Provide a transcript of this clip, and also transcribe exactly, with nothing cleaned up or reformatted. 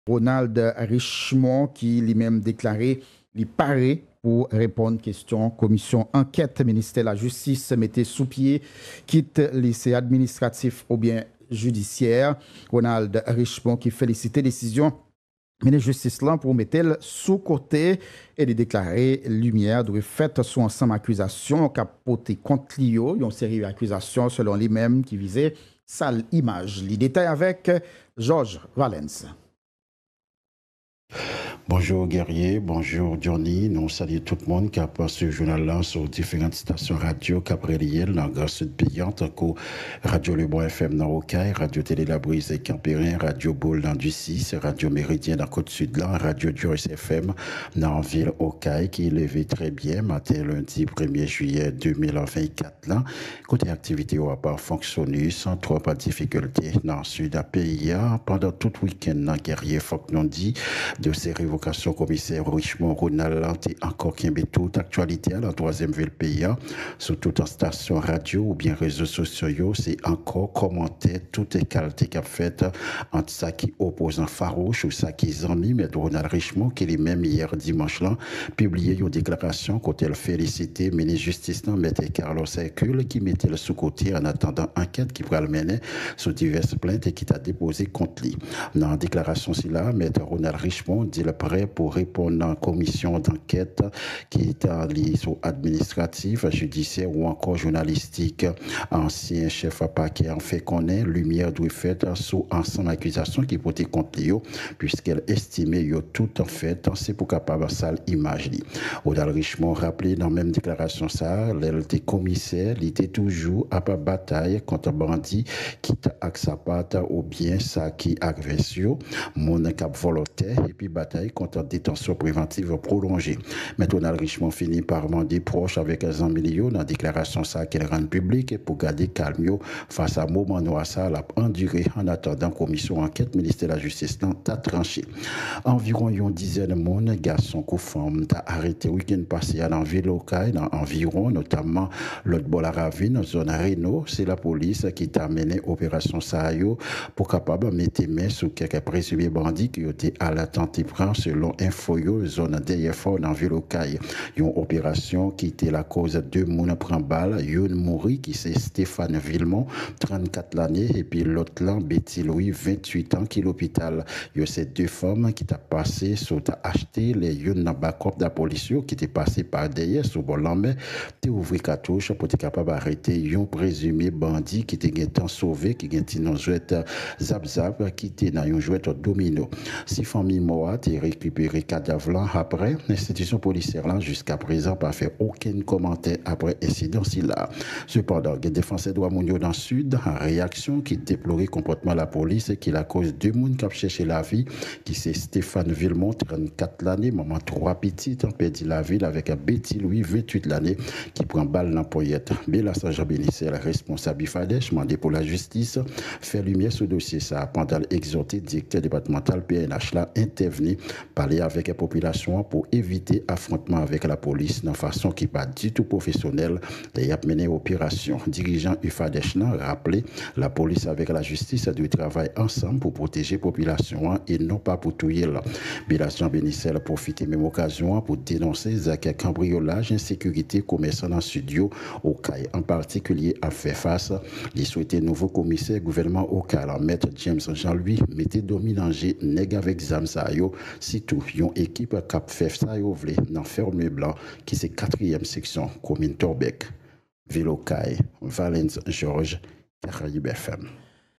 Ronald Richemont qui lui-même déclaré il paraît pour répondre aux questions. Commission enquête ministère de la Justice mettait sous pied, quitte lycée administratif ou bien judiciaire. Ronald Richemont qui félicite décision mais la justice là pour mettre sous côté et de déclarer lumière doit faite sur ensemble accusations capoté contre Lio, une série d'accusations selon lui-même qui visait sale image. Les détails avec Georges Valence. Bonjour Guerrier, bonjour Johnny, nous saluons tout le monde qui a passé ce journal-là sur différentes stations radio Capreliel, dans la Sud payante, encore Radio Le Bon F M dans Rocaille, Radio Télé La Brise et Campérin, Radio Boule dans du six, Radio Méridien dans Côte-Sud là, Radio Joyce F M dans la ville Rocaille qui est levé très bien, matin lundi premier juillet deux mille vingt-quatre là. Côté activité n'a pas fonctionné sans trop de difficultés dans le sud à pays pendant tout le week-end dans Guerrier, faut que nous dit de ces révocations commissaire Richemont Ronald est encore qui est toute actualité à la troisième ville pays sur toute station radio ou bien réseaux sociaux c'est encore commenté toutes les qualités qu'a fait entre ça qui opposant farouche ou ça qui amis mais Ronald Richemont qui est même hier dimanche là publié une déclaration côté elle félicité ministre justice non mettait Carlos Hercule qui mettait le sous côté en attendant enquête qui pourra le mener sur diverses plaintes et qui t'a déposé contre lui dans la déclaration si là maître Ronald Richemont dit le prêt pour répondre à la commission d'enquête qui est en ligne sur administratif, judiciaire ou encore journalistique. Ancien chef à paquet en fait connaître lumière doit faite sous ensemble accusation qui portait contre lui puisqu'elle estimait yo tout en fait c'est pour capable sale image li. Ronald Richemont rappelé dans la même déclaration ça, l'était commissaire, il était toujours à pas bataille contre bandit qui t'a accapate ou bien ça qui agression, mon cap volontaire et puis bataille contre détention préventive prolongée. Mais Ronald Richemont finit par demander proche avec un million dans la déclaration ça qu'elle rend publique pour garder calme face à moment noir ça l'a enduré en attendant commission enquête ministère de la justice t'a tranché. Environ une dizaine de monde garçons ou femmes t'a arrêté week-end passé dans la ville locale dans environ notamment l'autre bol la ravine zone Reno c'est la police qui t'a mené opération ça pour capable mettre main sur quelques présumés bandits qui étaient à l'attente selon Infoyo, zone D F O dans Ville-Ocaille. Une opération qui était la cause de deux moun prend balle, une mouri qui c'est Stéphane Villemont, trente-quatre l'année, et puis l'autre là, Betty Louis, vingt-huit ans, qui l'hôpital. Il y a ces deux femmes qui t'a passé, sont acheté les une dans backup de la police, qui était passé par derrière, sous bon lambert, t'es ouvert cartouche pour être capable d'arrêter un présumé bandit qui était temps sauvé, qui était dans une jouette zap zap, qui était dans une jouette domino. Si famille Moat et récupéré cadavre après l'institution policière là jusqu'à présent pas fait aucun commentaire après incident si là cependant les défenseurs droits mondiaux dans le sud en réaction qui déplorait comportement de la police et qui la cause deux moun qui a cherché la vie qui c'est Stéphane Villemont trente-quatre l'année maman trois petites ont perdu la ville avec un Betty Louis vingt-huit l'année qui prend balle dans poyette Bella Saint-Jean Bénissel responsable Fadèche demandé pour la justice faire lumière sur le dossier ça pendant l'exhorté directeur départemental P N H là intervenir, parler avec la population pour éviter affrontement avec la police de façon qui n'est pas du tout professionnelle et a mené opération. Dirigeant U F A D E C H rappelé la police avec la justice doit travailler ensemble pour protéger la population et non pas pour tuer la. Bélation Bénissel profite même occasion pour dénoncer les actes cambriolage, insécurité, commerçant dans le studio au C A I en particulier à faire face. Il souhaitait nouveau commissaire gouvernement au C A I, maître James Jean-Louis, mettait dominanger nèg avec zam sa yo, surtout yon équipe cap fait ça yo vle dans Ferme Blanc qui c'est quatrième section commune Torbec. Ville Ocaille, Valence Georges, Caraïbes F M.